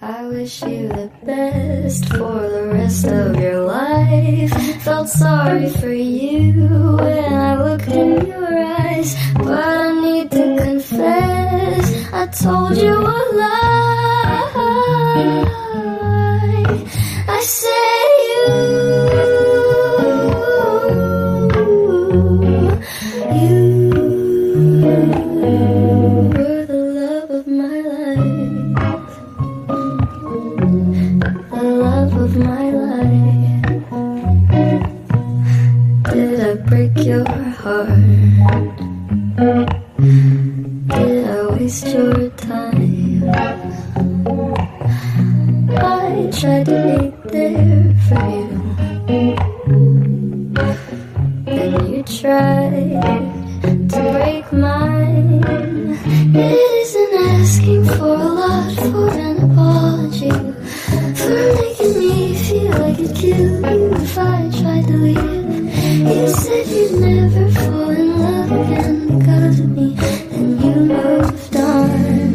I wish you the best for the rest of your life. Felt sorry for you when I looked in your eyes, but I need to confess, I told you a lie. I said you were the love of my life, the love of my life. Did I break your heart? Did I waste your time? I tried to be there for you, then you tried to break mine. It isn't asking for a lot for an apology, for making me feel like it'd kill you if I tried to leave. You said you'd never fall in love again because of me, and you moved on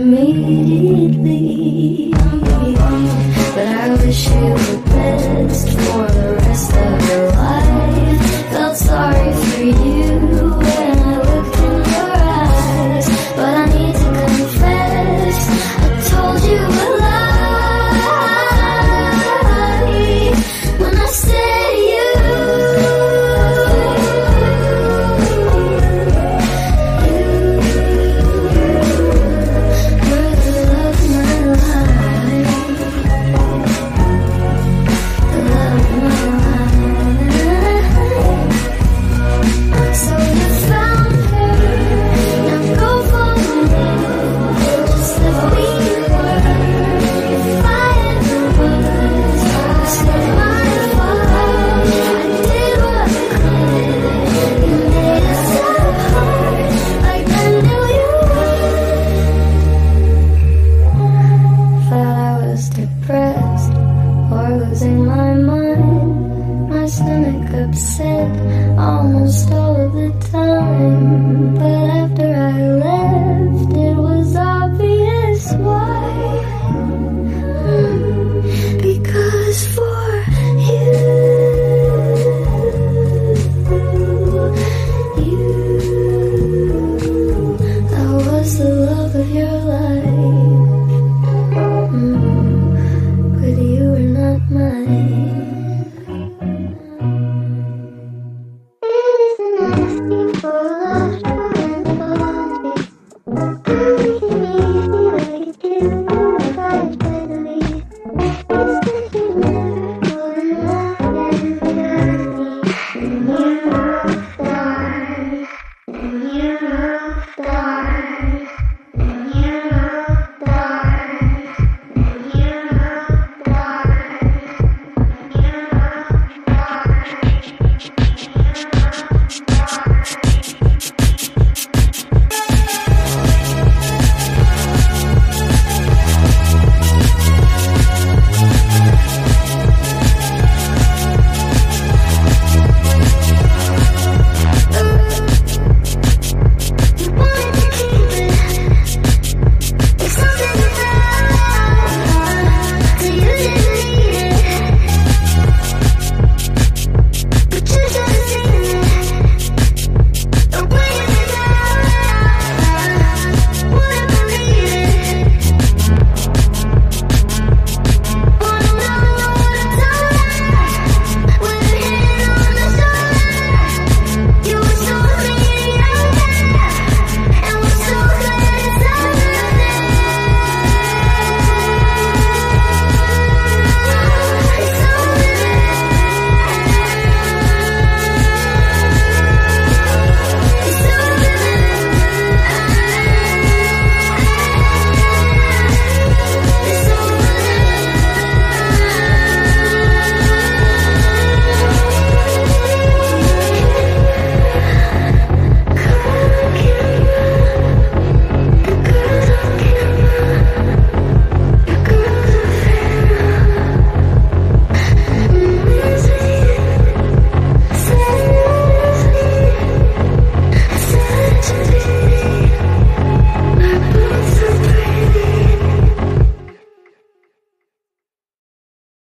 immediately. But I wish you the best